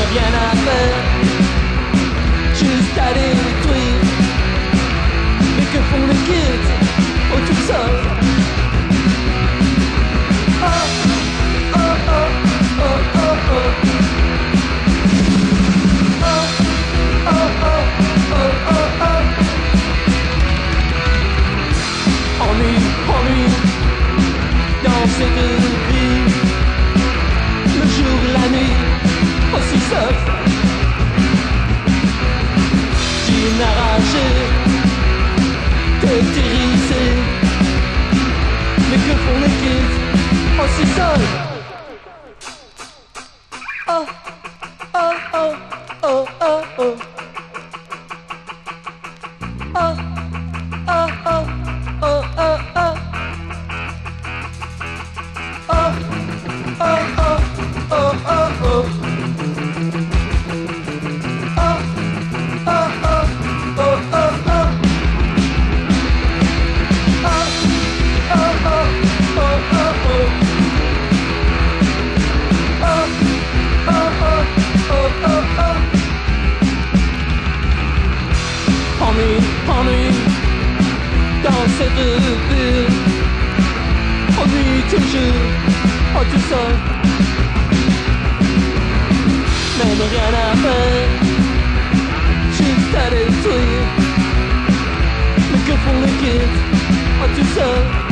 rien à faire, juste à détruire. Mais que font les kids au tout seul? Oh, oh, oh, oh, oh, oh. Oh, oh, oh, oh, oh, oh. Ennui, ennui, dans cette vie, le jour, la nuit, aussi seul. Jean arraché, tête hérissée. Mais que font les kids aussi seuls? Oh, oh, oh, oh, oh, oh. Oh, oh, oh, oh, oh, oh. Oh, oh, oh, oh, oh, oh. Ennui, dans cette ville, ennui toujours, oh tout seul, même rien à faire, juste à détruire. Mais que font les kids, oh tout seul?